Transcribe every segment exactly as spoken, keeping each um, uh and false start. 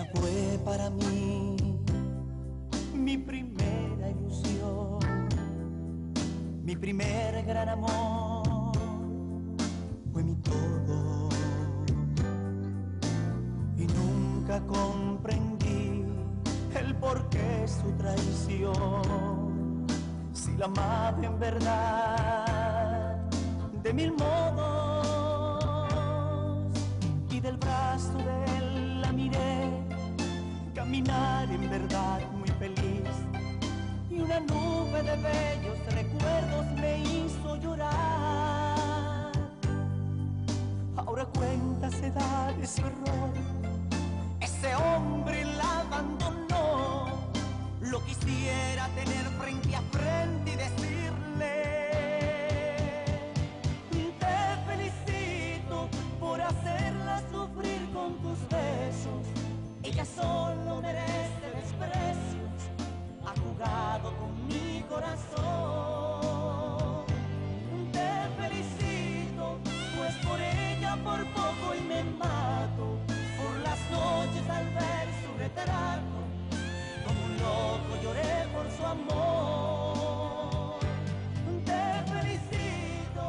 Ella fue para mí mi primera ilusión, mi primer gran amor, fue mi todo. Y nunca comprendí el porqué su traición. Si la amaba en verdad, de mil modos, y del brazo de él la miré caminar en verdad muy feliz, y una nube de bellos recuerdos me hizo llorar. Ahora cuenta se da de su error, ese hombre la abandonó. Lo quisiera tener frente a frente y decirle: te felicito por hacerla sufrir con tus besos. Ella solo merece desprecios, ha jugado con mi corazón. Te felicito, pues por ella por poco y me mato. Por las noches al ver su retrato, como un loco lloré por su amor. Te felicito.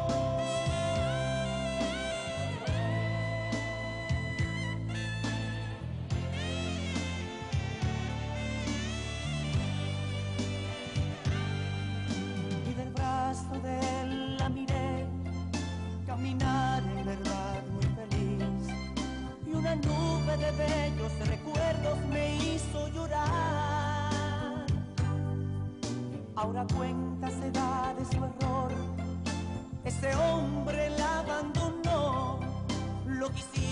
Y del brazo de él la miré caminar en verdad muy feliz, y una nube de bellos recuerdos me hizo llorar. Ahora cuenta se da de su error, ese hombre la abandonó. Lo quisiera